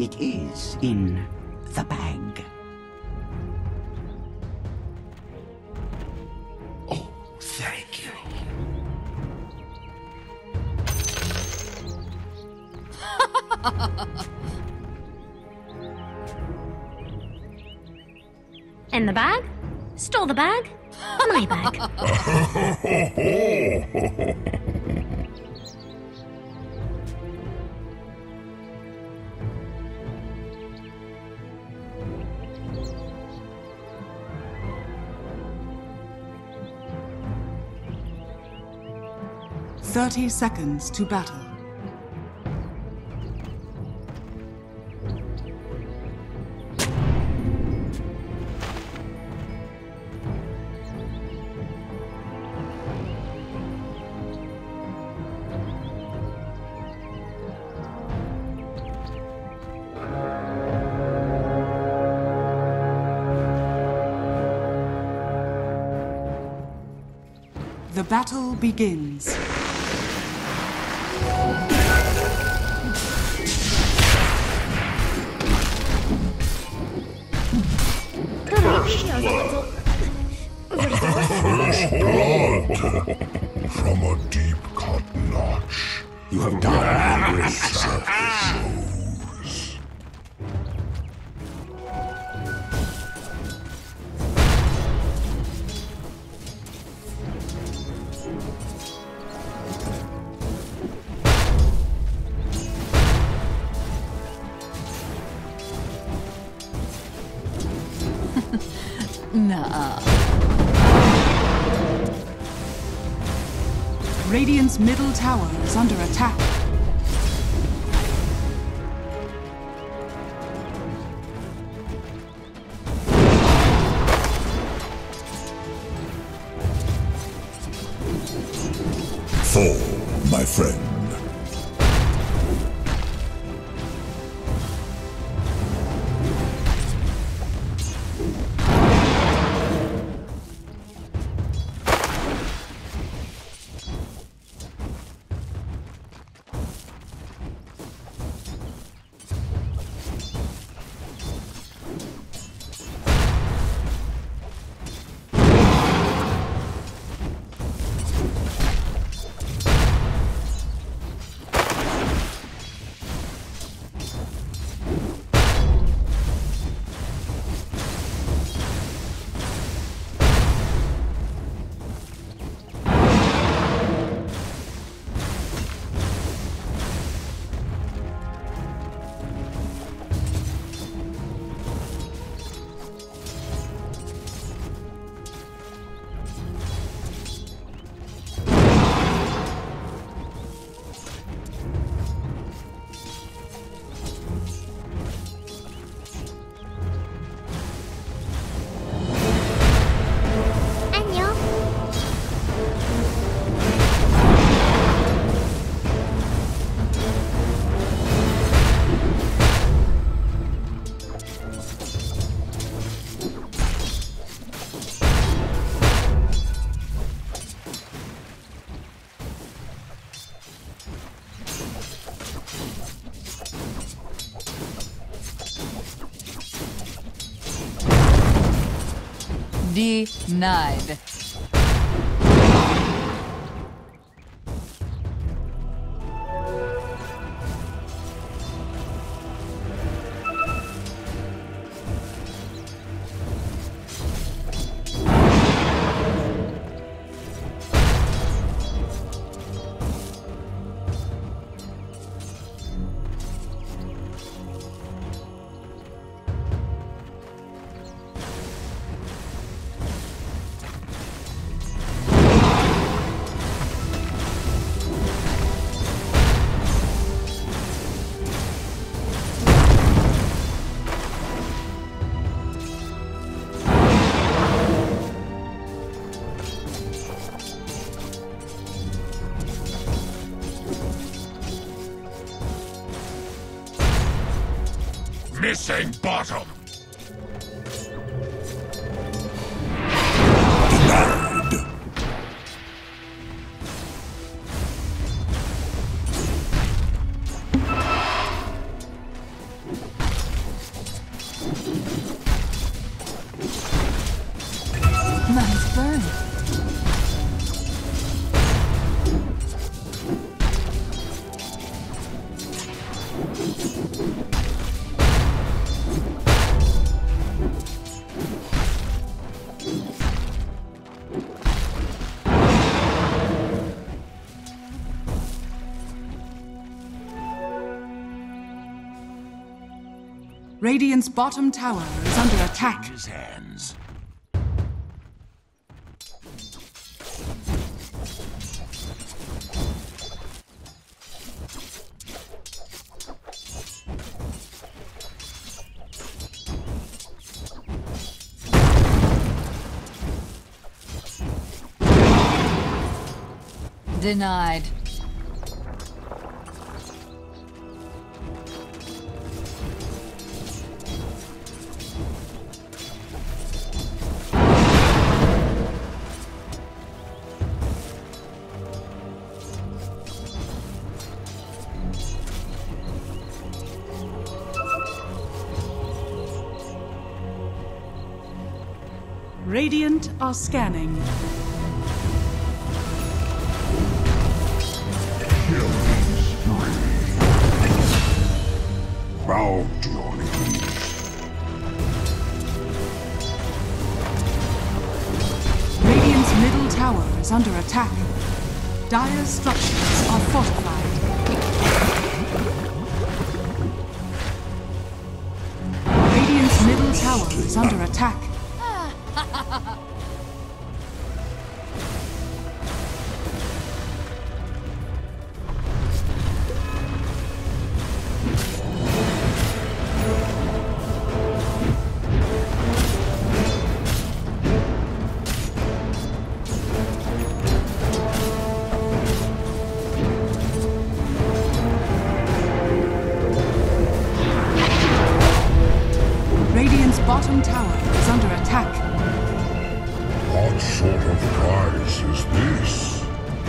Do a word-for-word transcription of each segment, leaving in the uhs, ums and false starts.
It is in the bag. Oh, thank you. In the bag? Stole the bag? My bag. Thirty seconds to battle. The battle begins. First blood. First blood. From a deep cut notch. You have done a great Surface shows. Nah. Radiant's middle tower is under attack. Fall, my friend. Denied. Missing bottom. Denied. Radiant's bottom tower is under attack. His hands. Denied. Radiant are scanning. Bow to your knees. Radiant's middle tower is under attack. Dire's structures are fortified. Radiant's middle tower is under attack. Bottom tower is under attack. What sort of prize is this?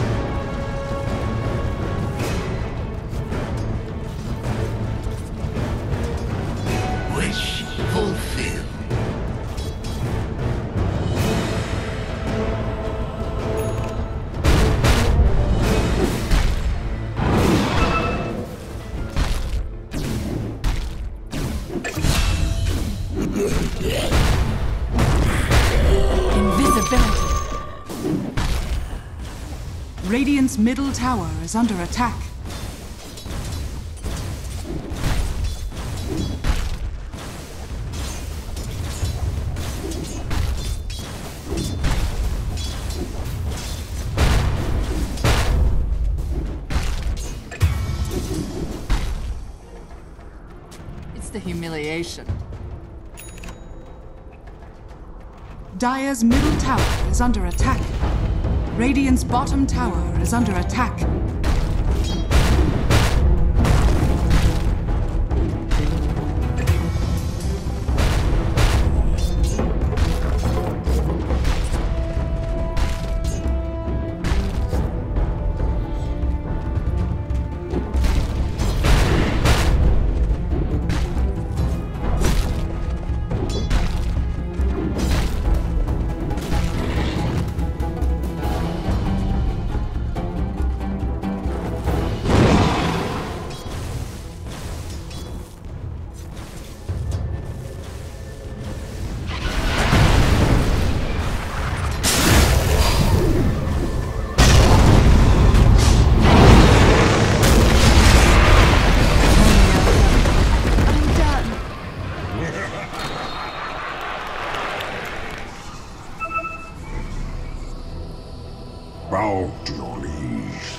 Wish fulfilled. Radiant's middle tower is under attack. It's the humiliation. Dire's middle tower is under attack. Radiant's bottom tower is under attack. Bow to your knees.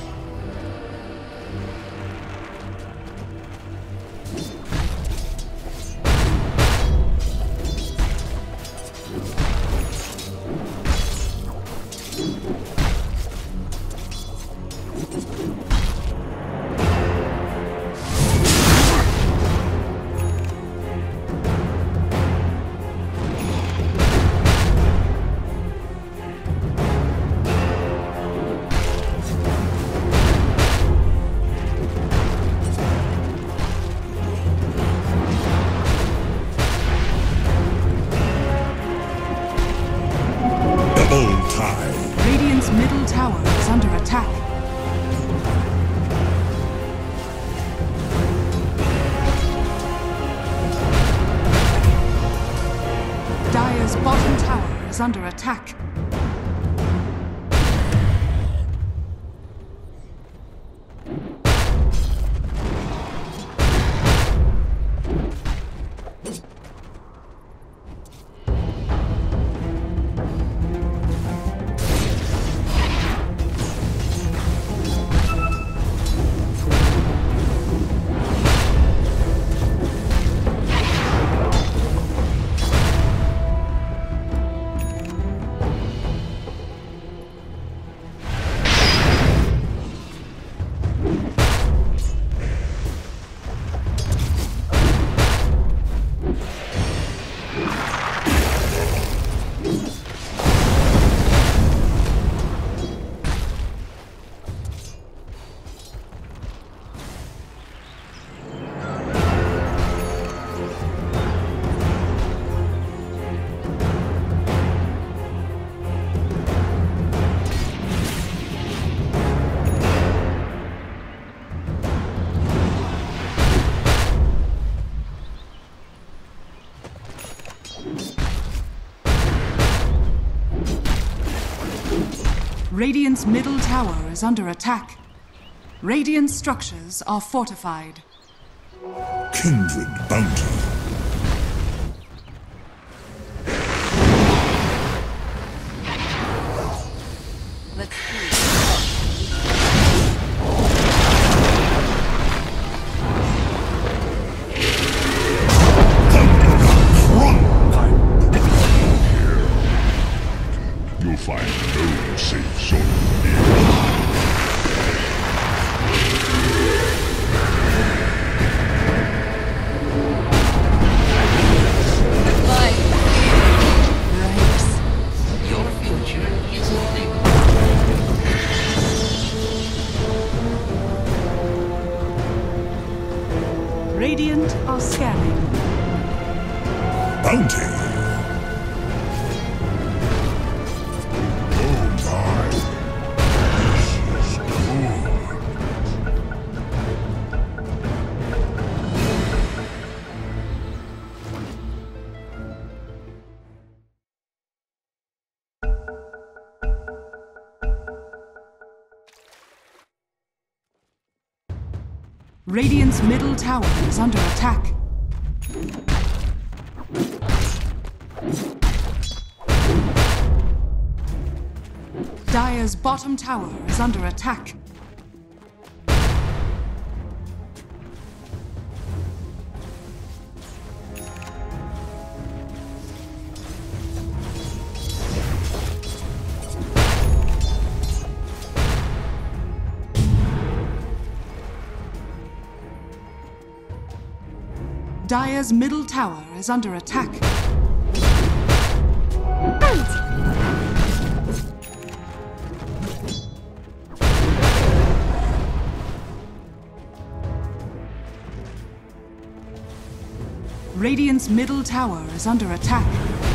Radiant's middle tower is under attack. Dire's bottom tower is under attack. Radiant's middle tower is under attack. Radiant structures are fortified. Kindred bounty. Let's see. You'll find no safe zone here. Radiant are scanning. Bounty. Oh my. This is good. Radiant's middle tower is under attack. Dire's bottom tower is under attack. Dire's middle tower is under attack. Radiant's middle tower is under attack.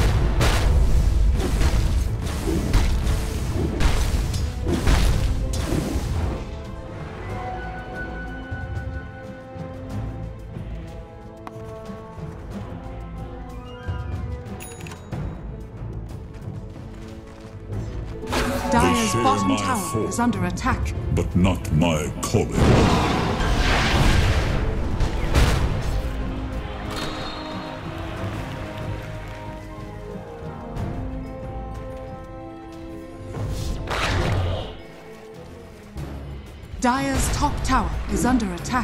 Dire's share bottom my tower fall. is under attack. But not my calling. Dire's top tower is under attack.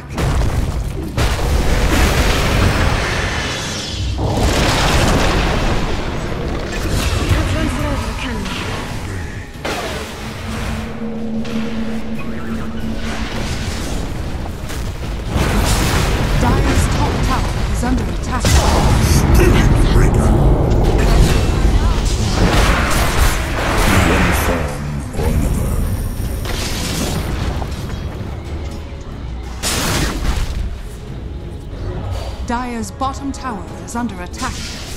Dire's top tower is under attack. One form or another. Dire's bottom tower is under attack.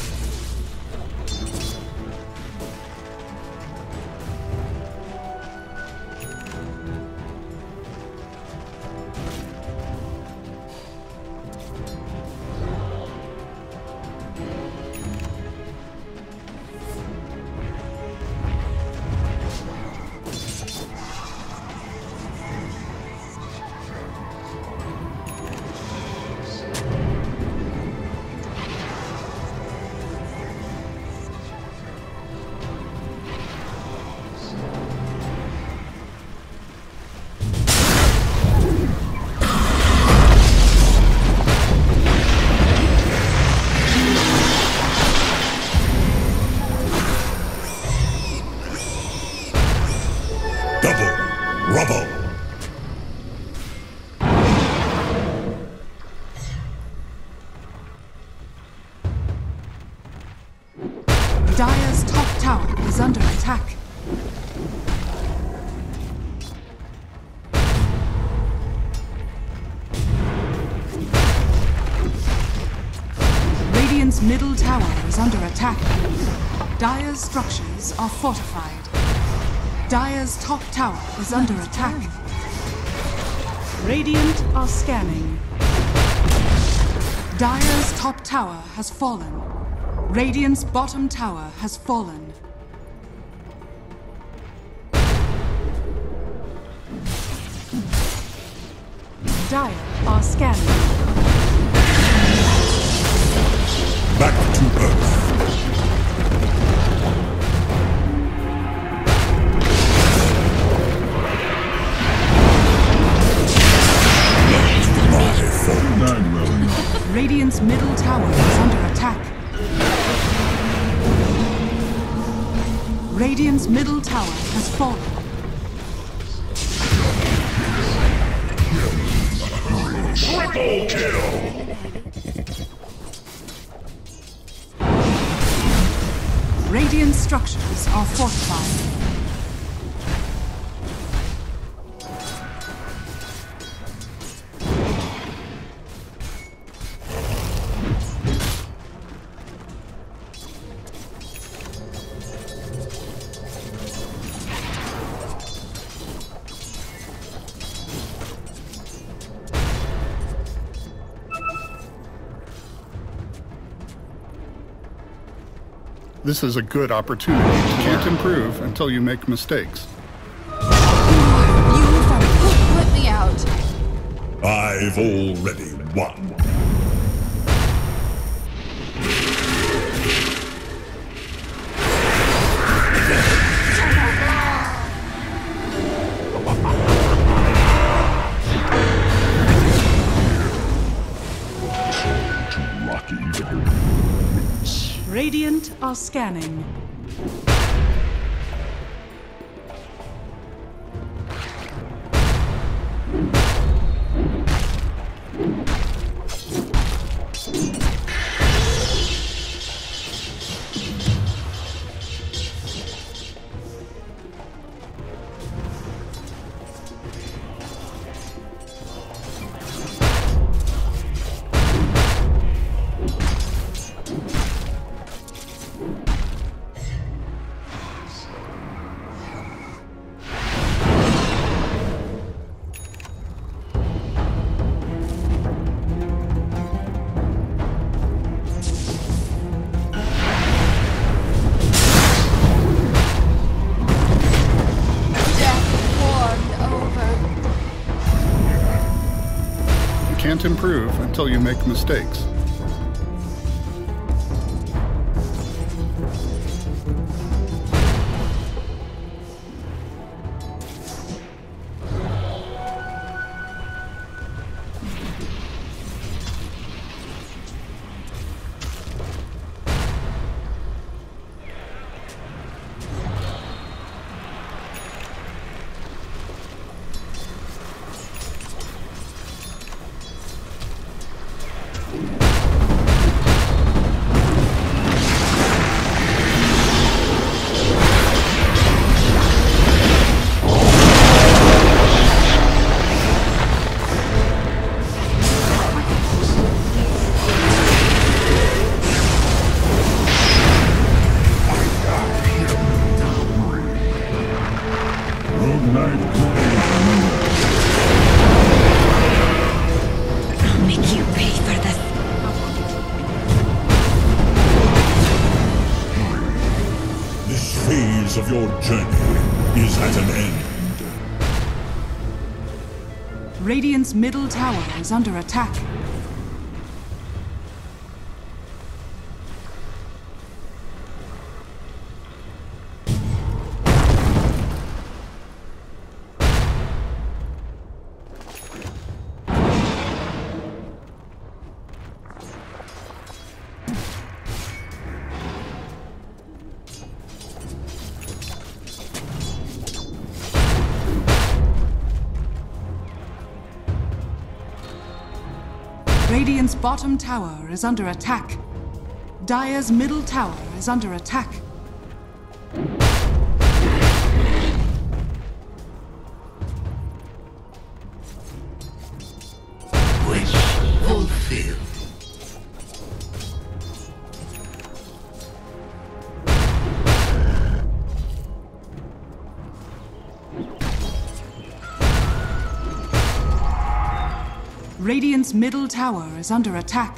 Rubble! Dire's top tower is under attack. Radiant's middle tower is under attack. Dire's structures are fortified. Dire's top tower is under attack. Radiant are scanning. Dire's top tower has fallen. Radiant's bottom tower has fallen. Dire are scanning. Back to Earth. Radiant's middle tower is under attack. Radiant's middle tower has fallen. Triple kill! Radiant structures are fortified. This is a good opportunity. You can't improve until you make mistakes. You put me out. I've already won. Radiant are scanning. Can't improve until you make mistakes. I'll make you pay for this. This phase of your journey is at an end. Radiant's middle tower is under attack. Radiant's bottom tower is under attack. Dire's middle tower is under attack. Wish fulfilled. Radiant's middle tower is under attack.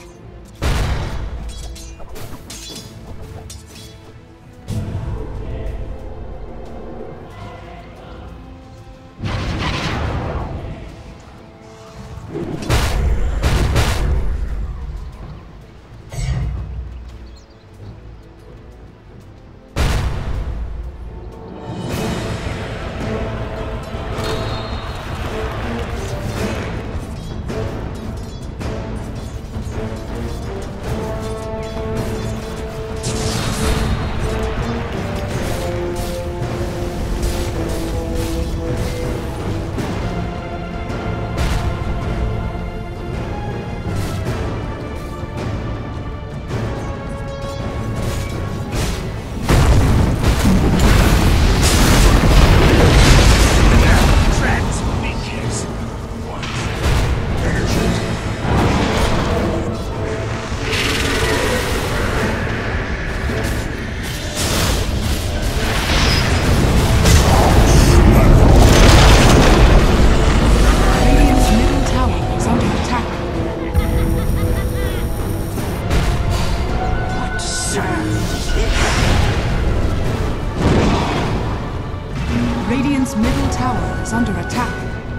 Radiant's middle tower is under attack.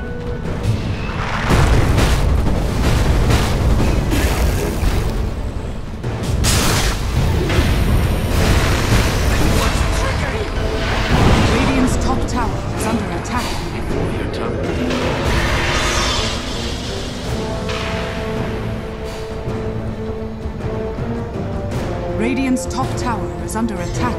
Radiant's top tower is under attack. Before your time. Radiant's top tower is under attack.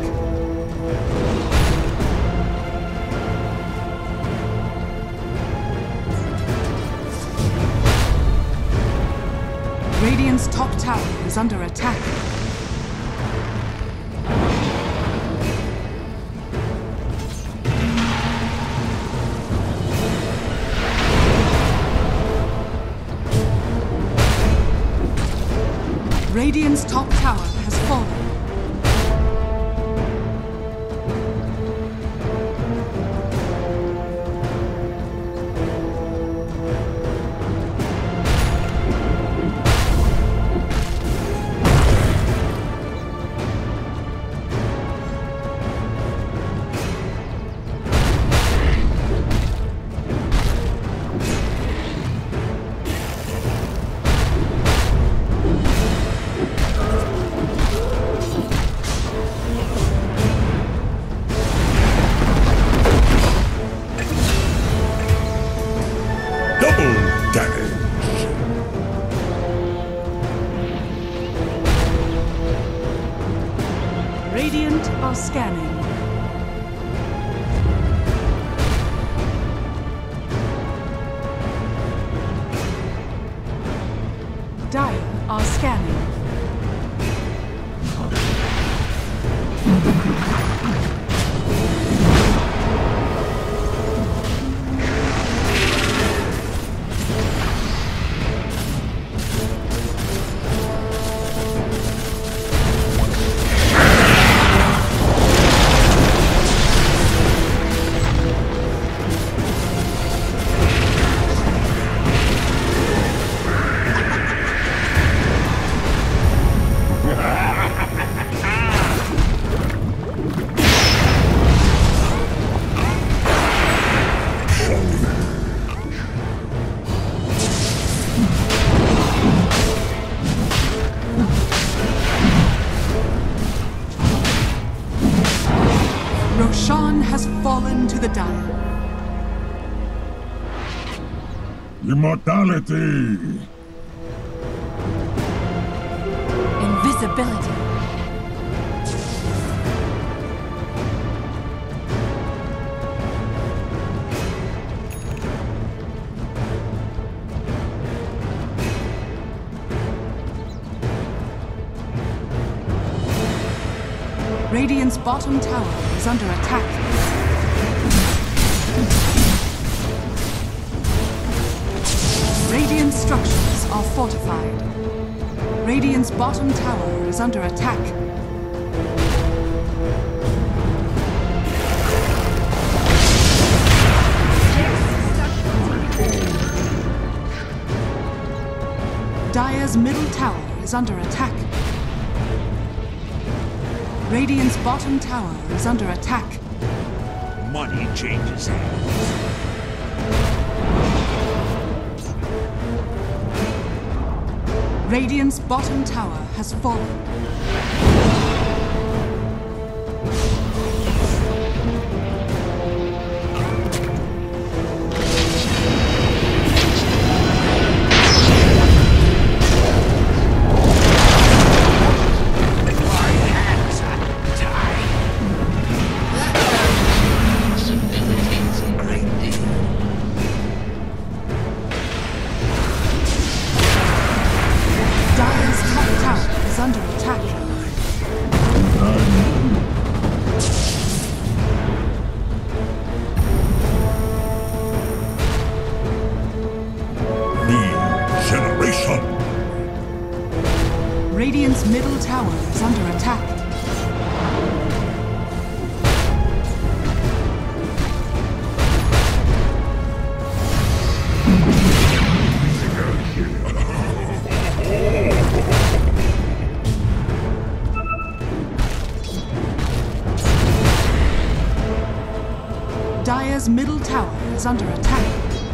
Radiant's top tower is under attack. Radiant's top tower has fallen. Radiant are scanning. Dire are scanning. Roshan has fallen to the Dire. Immortality! Invisibility. Radiant's bottom tower is under attack. Radiant structures are fortified. Radiant's bottom tower is under attack. Dire's middle tower is under attack. Radiant's bottom tower is under attack. Money changes hands. Radiant's bottom tower has fallen. Radiant's middle tower is under attack. Dire's Dire's middle tower is under attack.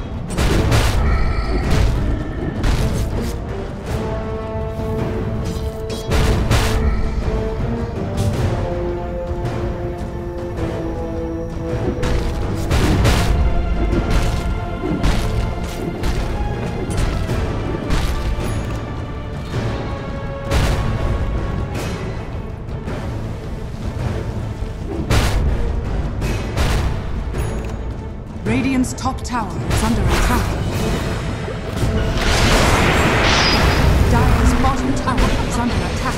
Radiant's top tower is under attack. Dire's bottom tower is under attack.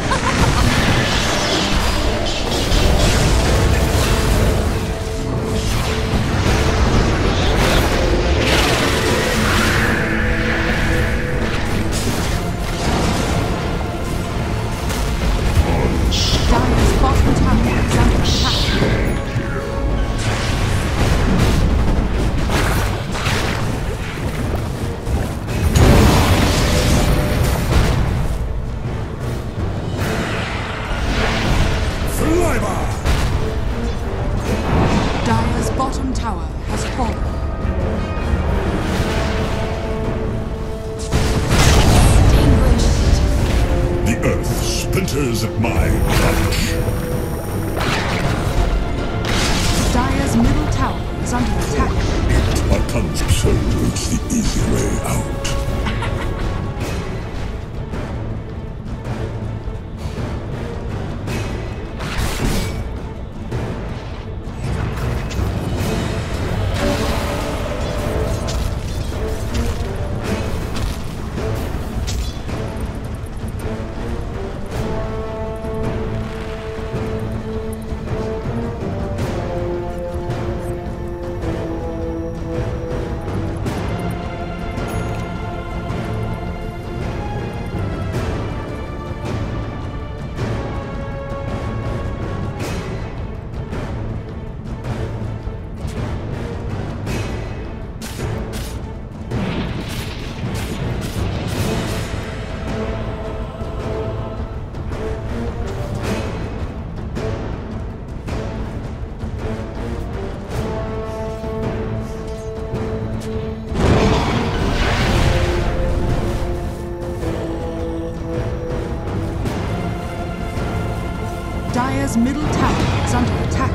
Dire's bottom tower is under attack. Dire's bottom tower has fallen. The earth splinters at my touch. Dire's middle tower is under attack. My cleansed soul it's the easy way out. Dire's middle tower is under attack.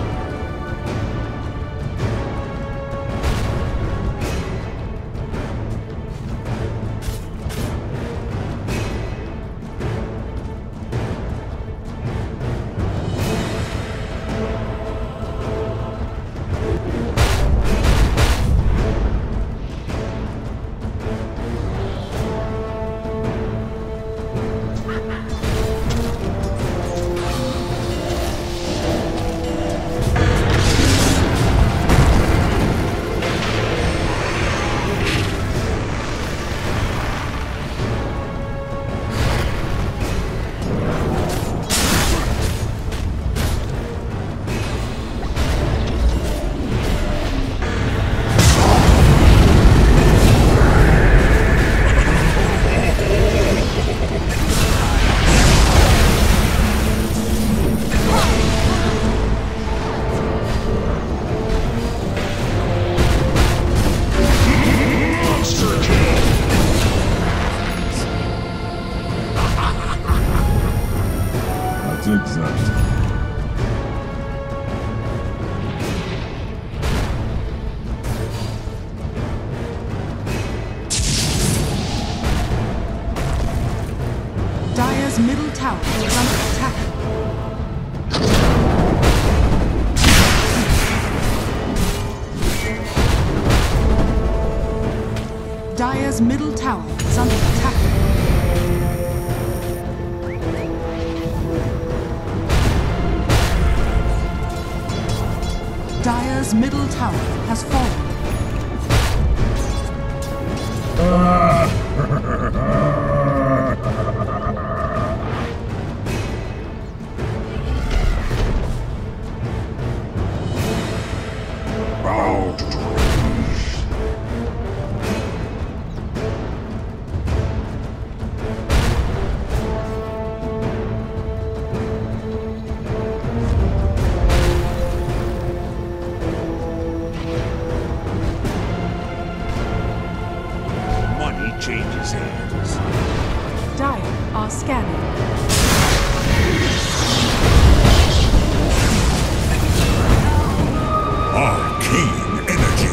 Dire's middle tower is under attack. Dire's middle tower is under attack. Dire's middle tower has fallen. changes hands. Dire are scanning. Arcane energy.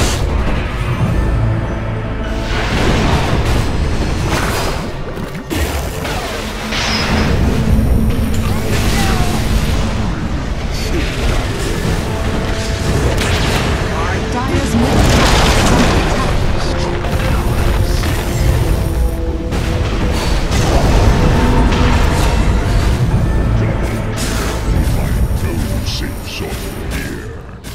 Dire's middle tower is under attack. No safe zone here.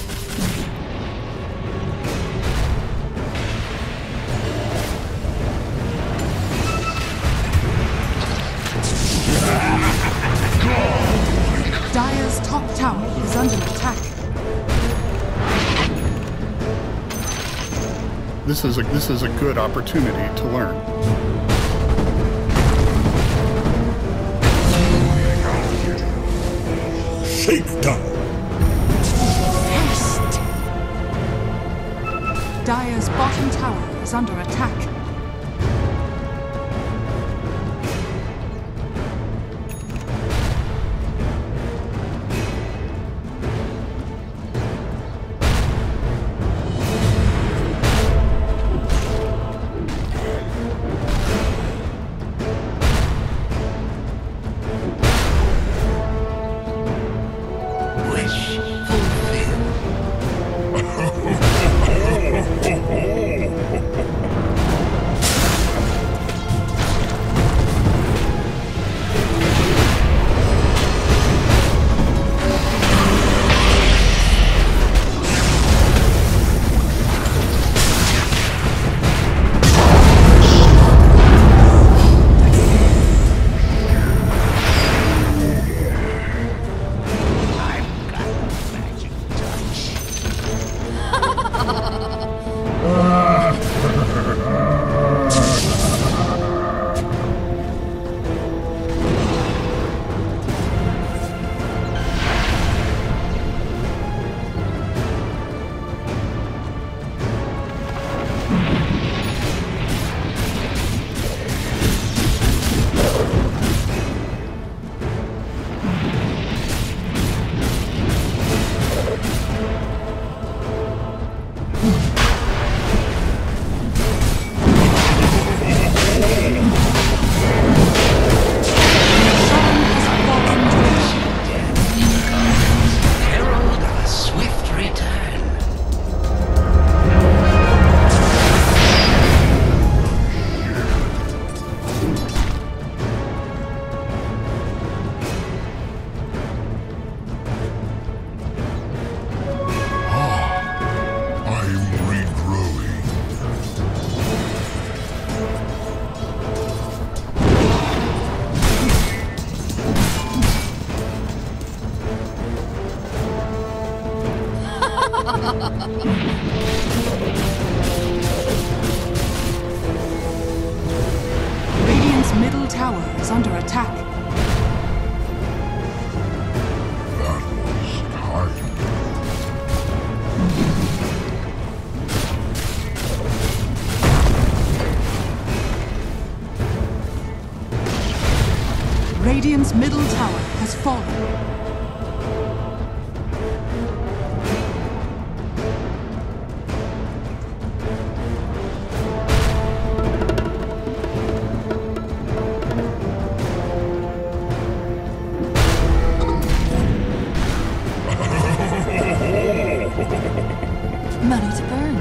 Dire's top tower is under attack. This is a this is a good opportunity to learn. Shakedown. Fast. Dire's bottom tower is under attack. Wish fulfilled. I've got the magic touch. Herald of a swift return. I'm regrowing. Radiant's middle tower is under attack. That was kind. Radiant's middle tower has fallen. Money to burn.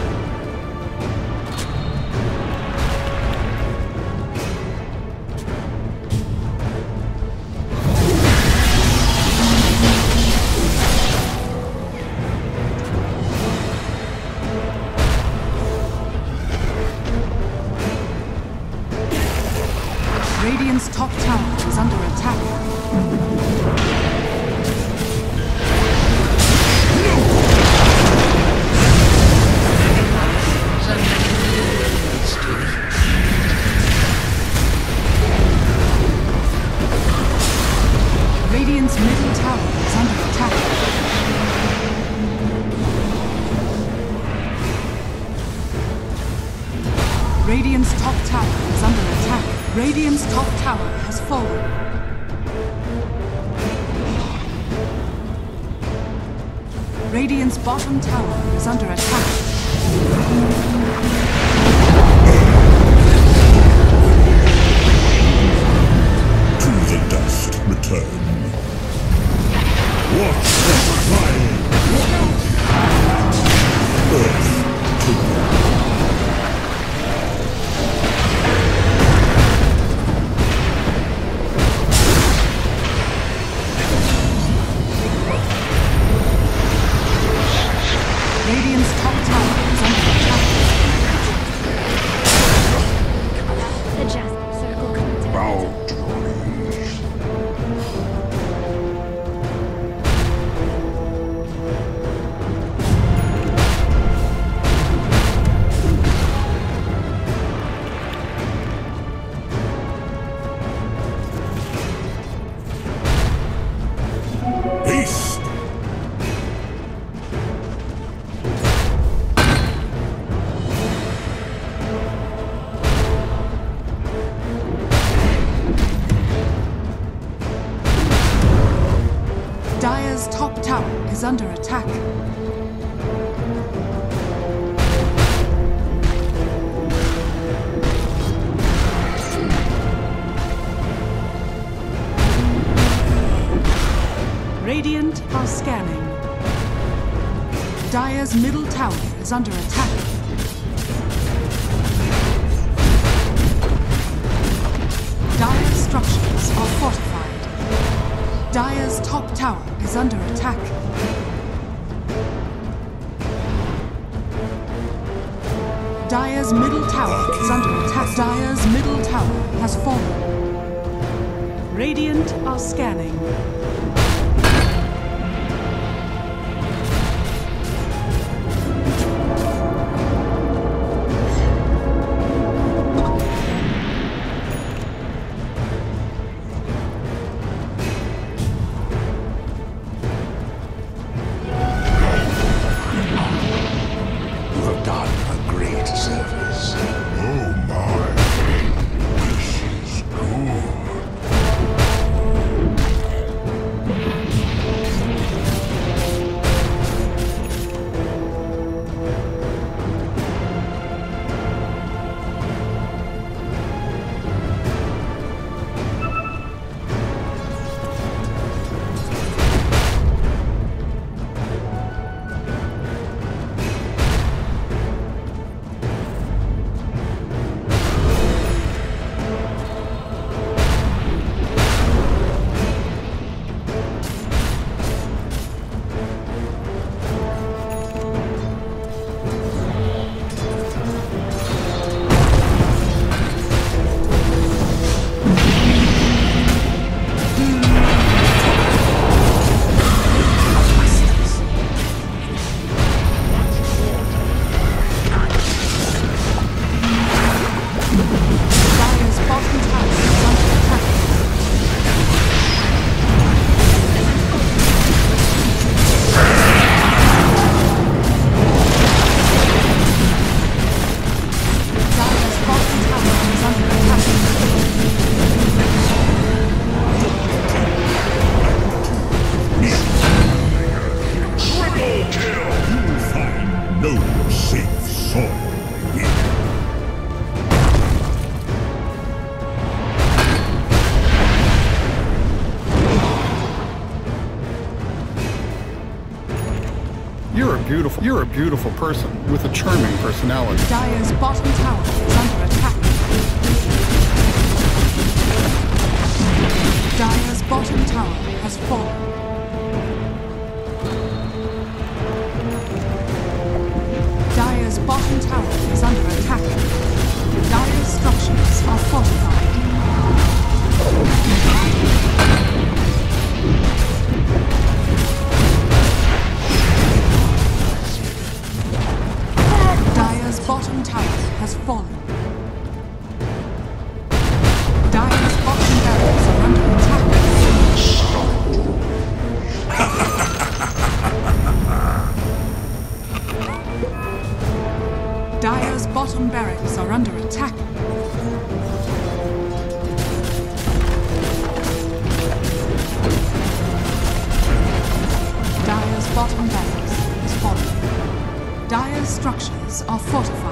Radiant's top tower is under attack. Radiant's middle tower is under attack. Radiant's top tower is under attack. Radiant's top tower has fallen. Radiant's bottom tower is under attack. To the dust return. Watch the fire! Earth to Radiant's top tower is under attack. The Jasper Circle comes in. haste! Dire's top tower is under attack. Radiant are scanning. Dire's middle tower is under attack. Dire's structures are fortified. Dire's top tower is under attack. Dire's middle tower is under attack. Dire's middle tower has fallen. Radiant are scanning. You have done a great service. Oh my. This is good. Dire's bottom tower is under attack. Dire's bottom tower is under attack. Triple kill! You'll find no safe soil here. You're a beautiful, you're a beautiful person with a charming personality. Dire's bottom tower is under attack. Dire's bottom tower has fallen. Dire's bottom tower is under attack. Dire's structures are fortified. Dire's bottom tower has fallen. Dire's bottom barracks are under attack. Dire's bottom barracks are under attack. Dire's bottom barracks is falling. Dire's structures are fortified.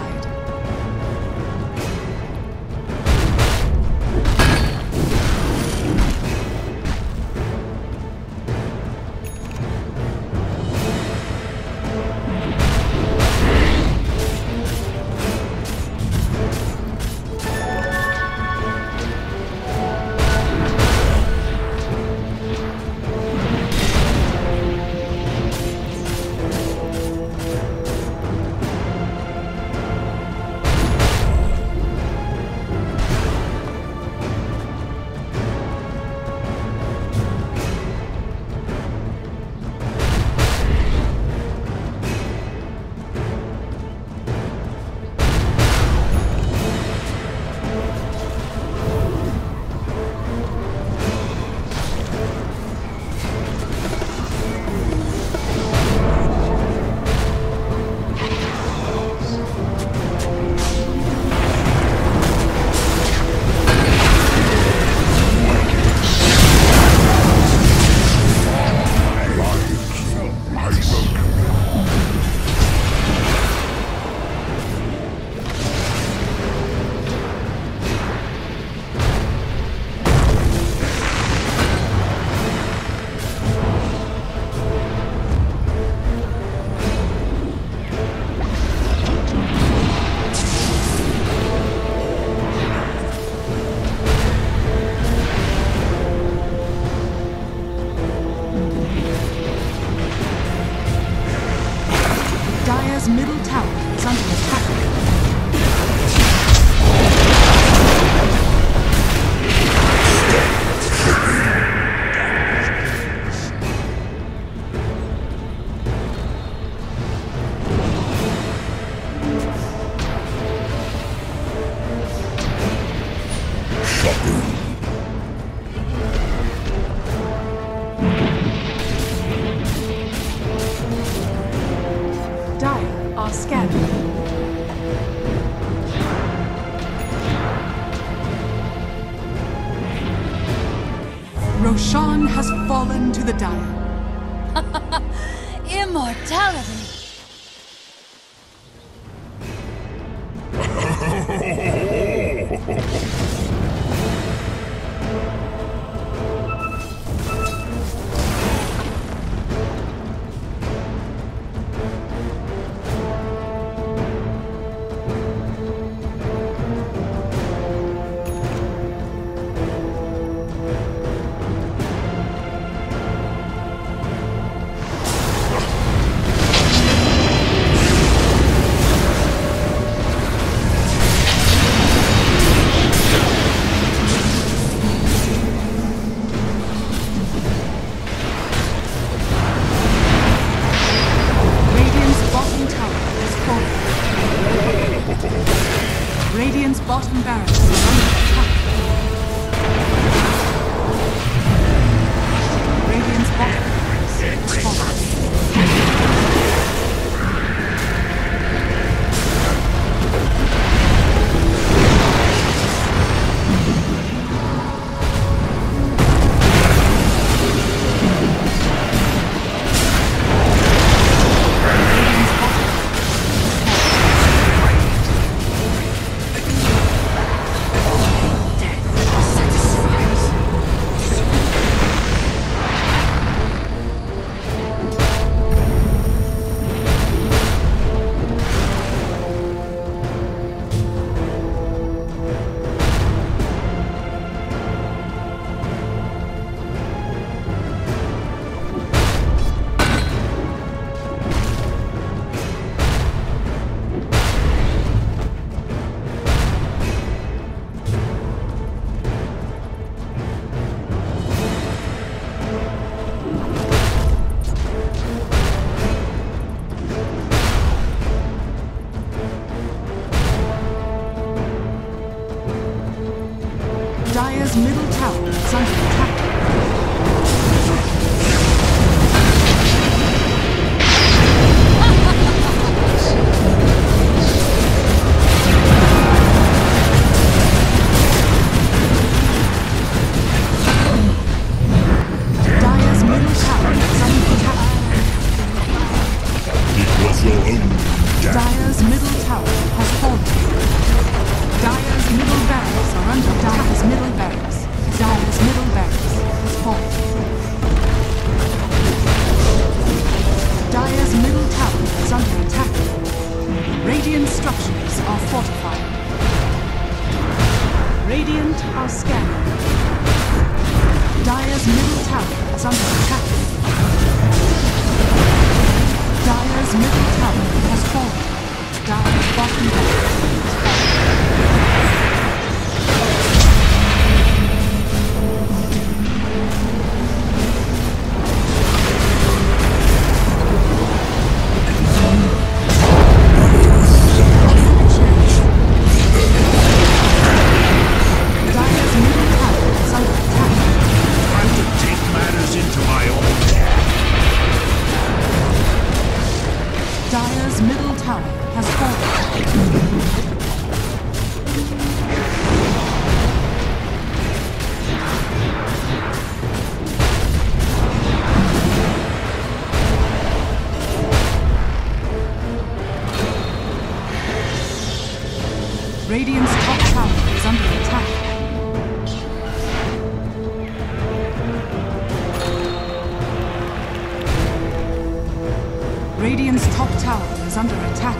Middle tower is under attack. Roshan has fallen to the Dire. Immortality! Radiant's bottom barracks is under attack. Radiant's bottom barracks is falling. Dire's middle tower is under attack. Dire's middle tower has fallen. Dire's middle barracks are under Dire's middle barracks. Dire's middle barracks has fallen. Dire's middle tower is under attack. Radiant structures are fortified. Radiant are scanning. Dire's middle tower is under attack. Dire's middle tower has fallen. Dire's bottom barracks has fallen. Dire's middle tower is under attack. Time to take matters into my own hands. Dire's middle tower has fallen. Radiant's top tower is under attack. Radiant's top tower is under attack.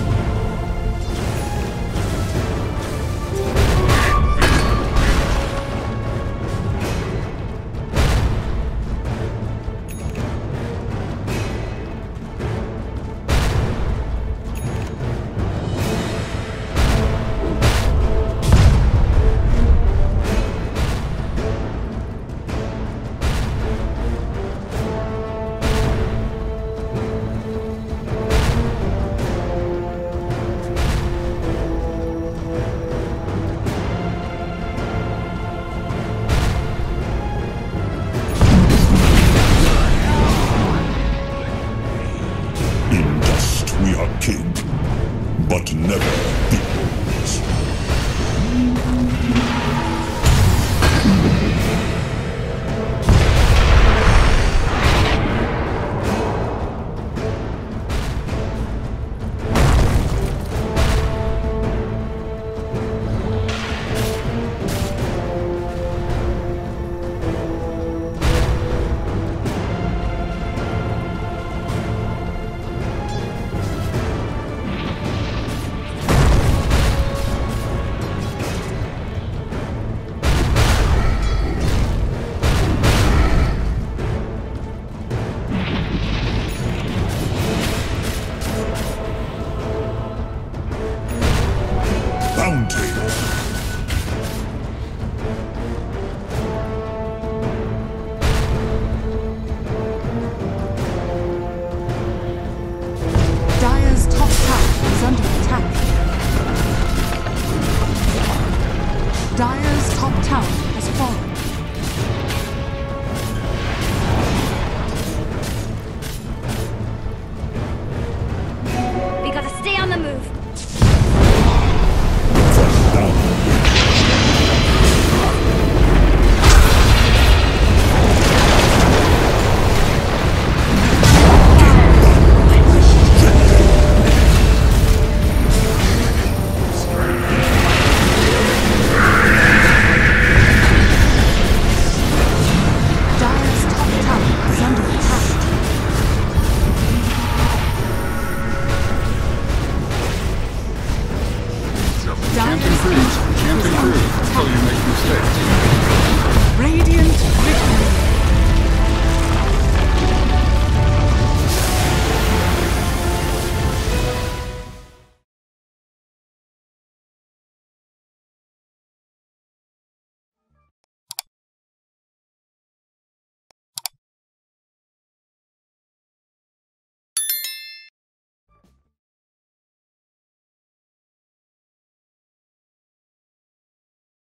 In dust we are king, but never beings. Bounty. Dire's top tower is under attack. Dire's top tower has fallen. We gotta stay on the move. Dire's top tower is under attack. Can't Dire's improve. ancient Can't is under improve until attack. you make mistakes. Radiant victory.